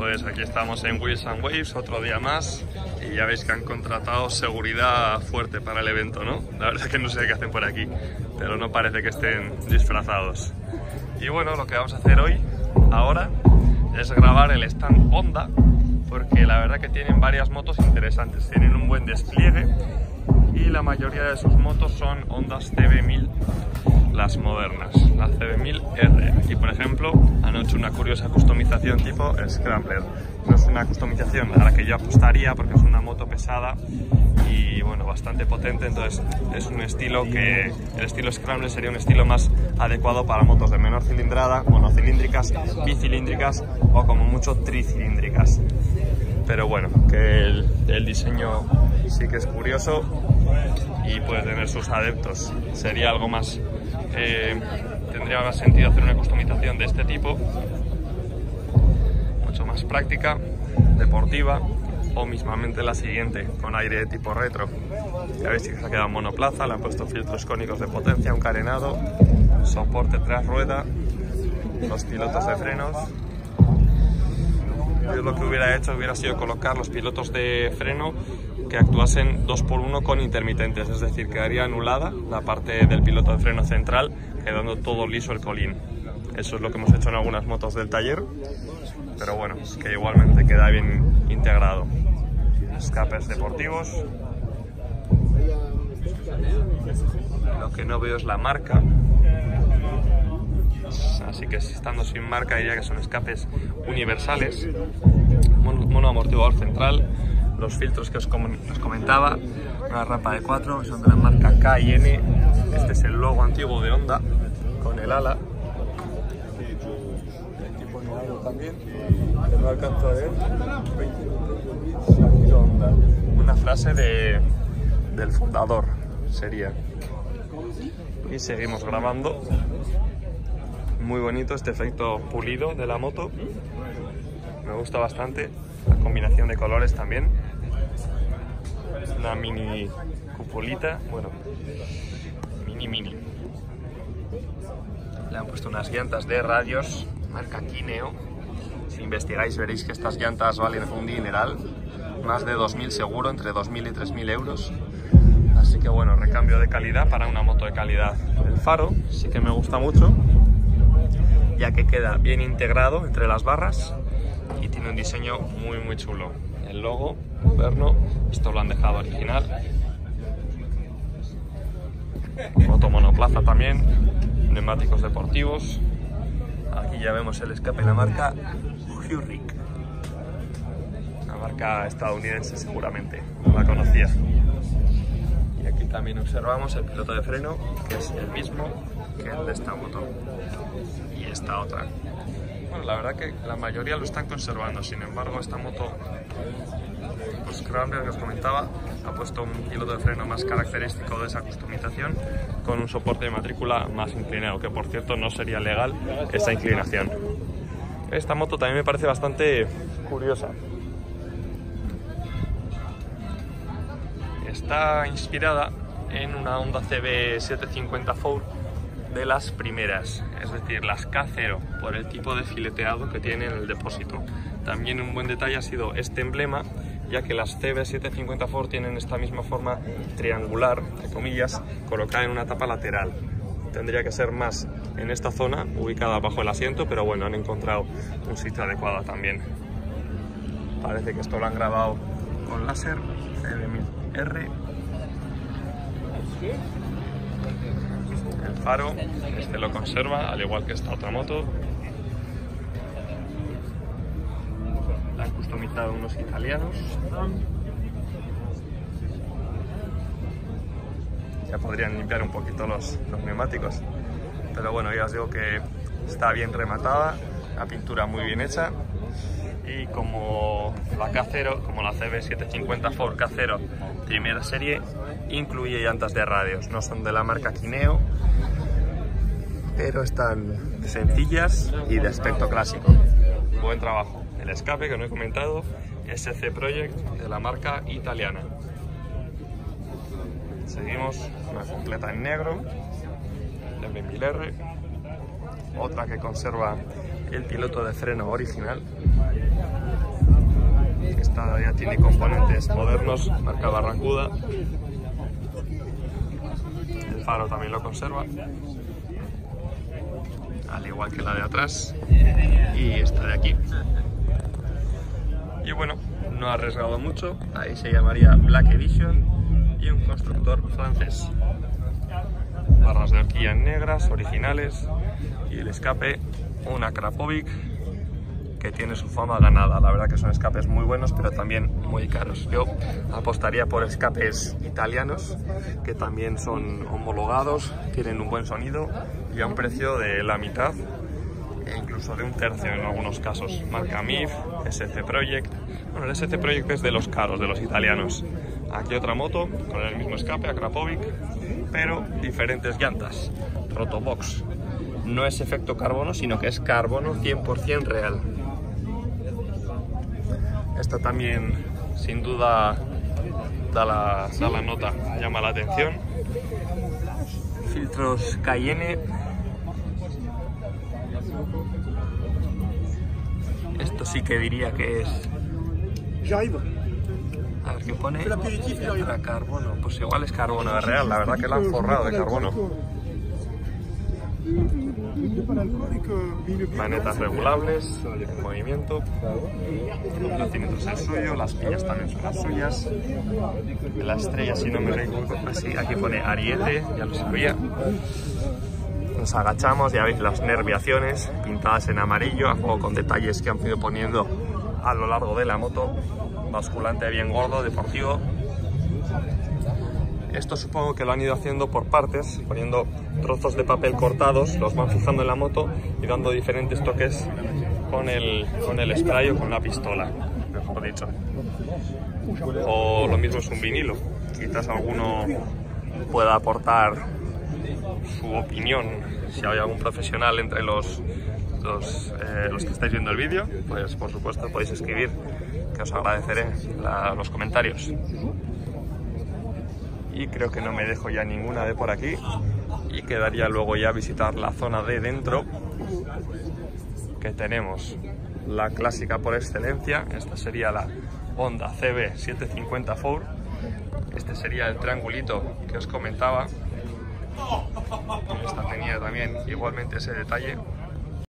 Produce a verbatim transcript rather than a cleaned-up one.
Pues aquí estamos en Wheels and Waves, otro día más, y ya veis que han contratado seguridad fuerte para el evento, ¿no? La verdad es que no sé qué hacen por aquí, pero no parece que estén disfrazados. Y bueno, lo que vamos a hacer hoy, ahora, es grabar el stand Honda, porque la verdad que tienen varias motos interesantes, tienen un buen despliegue y la mayoría de sus motos son Hondas C B mil, las modernas, la C B mil R. Aquí por ejemplo han hecho una curiosa customización tipo Scrambler. No es una customización a la que yo apostaría porque es una moto pesada y bueno, bastante potente, entonces es un estilo que el estilo Scrambler sería un estilo más adecuado para motos de menor cilindrada, monocilíndricas, bicilíndricas o como mucho tricilíndricas. Pero bueno, que el, el diseño sí que es curioso y puede tener sus adeptos. Sería algo más, eh, tendría más sentido hacer una customización de este tipo, mucho más práctica, deportiva, o mismamente la siguiente, con aire de tipo retro. Ya veis que se ha quedado en monoplaza, le han puesto filtros cónicos de potencia, un carenado, soporte tras rueda, los pilotos de frenos. Yo lo que hubiera hecho hubiera sido colocar los pilotos de freno que actuasen dos por uno con intermitentes, es decir, quedaría anulada la parte del piloto de freno central, quedando todo liso el colín. Eso es lo que hemos hecho en algunas motos del taller, pero bueno, que igualmente queda bien integrado. Escapes deportivos. Lo que no veo es la marca, así que estando sin marca diría que son escapes universales. Mono amortiguador central, los filtros que os, com os comentaba, una rampa de cuatro que son de la marca K y N. Este es el logo antiguo de Honda con el ala. El tipo negro también, que no alcanzo a ver. Honda. Una frase de, del fundador sería. Y seguimos grabando. Muy bonito este efecto pulido de la moto, me gusta bastante, la combinación de colores también, una mini cupolita, bueno, mini mini. Le han puesto unas llantas de radios, marca Kineo. Si investigáis veréis que estas llantas valen un dineral, más de dos mil seguro, entre dos mil y tres mil euros. Así que bueno, recambio de calidad para una moto de calidad. El faro sí que me gusta mucho, ya que queda bien integrado entre las barras y tiene un diseño muy muy chulo. El logo moderno, esto lo han dejado original. Moto monoplaza también, neumáticos deportivos. Aquí ya vemos el escape de la marca Hurric, una marca estadounidense seguramente, no la conocía. Y aquí también observamos el piloto de freno, que es el mismo que el de esta moto y esta otra. Bueno, la verdad que la mayoría lo están conservando, sin embargo esta moto, pues Scrambler que os comentaba, ha puesto un piloto de freno más característico de esa customización con un soporte de matrícula más inclinado, que por cierto no sería legal esa inclinación. Esta moto también me parece bastante curiosa. Está inspirada en una Honda C B setecientos cincuenta Four de las primeras, es decir, las K cero, por el tipo de fileteado que tiene en el depósito. También un buen detalle ha sido este emblema, ya que las C B setecientos cincuenta Four tienen esta misma forma triangular, entre comillas, colocada en una tapa lateral. Tendría que ser más en esta zona, ubicada bajo el asiento, pero bueno, han encontrado un sitio adecuado también. Parece que esto lo han grabado con láser, C B mil R. El faro, este lo conserva, al igual que esta otra moto. La han customizado unos italianos. Ya podrían limpiar un poquito los, los neumáticos, pero bueno, ya os digo que está bien rematada, la pintura muy bien hecha. Y como la K cero, como la C B setecientos cincuenta Four K cero primera serie, incluye llantas de radios, no son de la marca Kineo, pero están sencillas y de aspecto clásico. Buen trabajo. El escape que no he comentado, S C Project de la marca italiana. Seguimos, una completa en negro, de B mil R, otra que conserva el piloto de freno original. tiene componentes modernos, marca Barracuda. El faro también lo conserva, al igual que la de atrás y esta de aquí. Y bueno, no ha arriesgado mucho, ahí se llamaría Black Edition y un constructor francés. Barras de horquilla negras, originales, y el escape, una Krapovic, que tiene su fama ganada. La verdad que son escapes muy buenos, pero también muy caros. Yo apostaría por escapes italianos, que también son homologados, tienen un buen sonido y a un precio de la mitad e incluso de un tercio en algunos casos. Marca M I F, S C Project. Bueno, el S C Project es de los caros, de los italianos. Aquí otra moto con el mismo escape, a Krapovic, pero diferentes llantas. Rotobox. No es efecto carbono, sino que es carbono cien por cien real. Esta también, sin duda, da la, da la nota, llama la atención. Filtros Cayenne. Esto sí que diría que es... A ver qué pone. Para carbono. Pues igual es carbono de real, la verdad que la han forrado de carbono. Manetas regulables, en movimiento. El placímetro es el suyo, las pillas también son las suyas. La estrella, si no me recuerdo, así, aquí pone Ariete, ya lo sabía. Nos agachamos, ya veis las nerviaciones pintadas en amarillo, a juego con detalles que han ido poniendo a lo largo de la moto. Basculante bien gordo, deportivo. Esto supongo que lo han ido haciendo por partes, poniendo trozos de papel cortados, los van fijando en la moto y dando diferentes toques con el, con el spray o con la pistola, mejor dicho. O lo mismo es un vinilo, quizás alguno pueda aportar su opinión. Si hay algún profesional entre los, los, eh, los que estáis viendo el vídeo, pues por supuesto podéis escribir, que os agradeceré la, los comentarios. Y creo que no me dejo ya ninguna de por aquí y quedaría luego ya visitar la zona de dentro, que tenemos la clásica por excelencia. Esta sería la Honda C B setecientos cincuenta Four. Este sería el triangulito que os comentaba. Esta tenía también igualmente ese detalle.